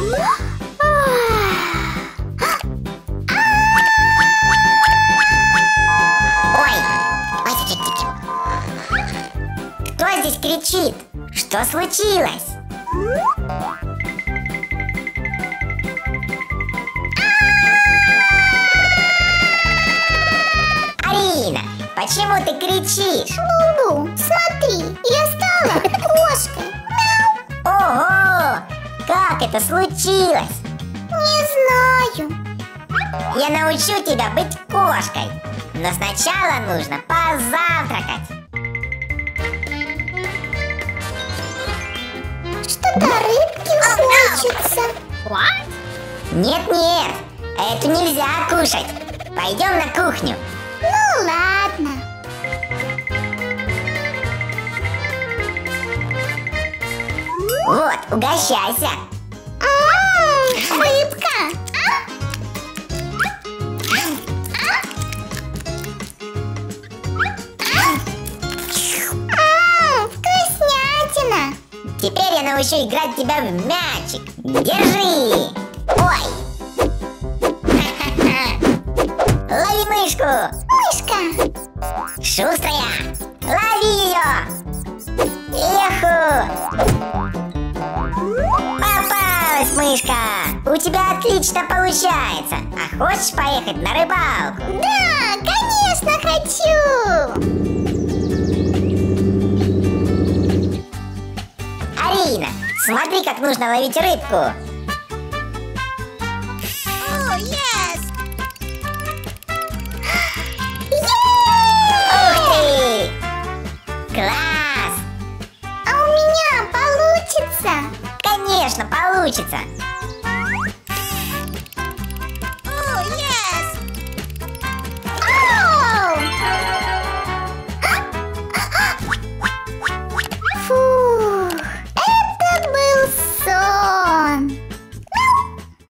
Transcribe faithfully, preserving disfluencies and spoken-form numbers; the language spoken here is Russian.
Кто здесь кричит? Что случилось? Арина, почему ты кричишь? Бубу, смотри, я стала кошкой. Ого! Как это случилось? Не знаю. Я научу тебя быть кошкой. Но сначала нужно позавтракать. Что-то рыбки хочется. Нет-нет, это нельзя кушать. Пойдем на кухню. Ну ладно. Вот, угощайся. М-м, рыбка. М-м, вкуснятина. Теперь я научу играть тебя в мячик. Держи. Ой. Лови мышку. Мышка. Шустрая. Лови ее. Еху. Попалась мышка. У тебя отлично получается. А хочешь поехать на рыбалку? Да, конечно хочу. Арина, смотри, как нужно ловить рыбку. О, yes. Ух ты! Класс! А у меня получится? Конечно, получится.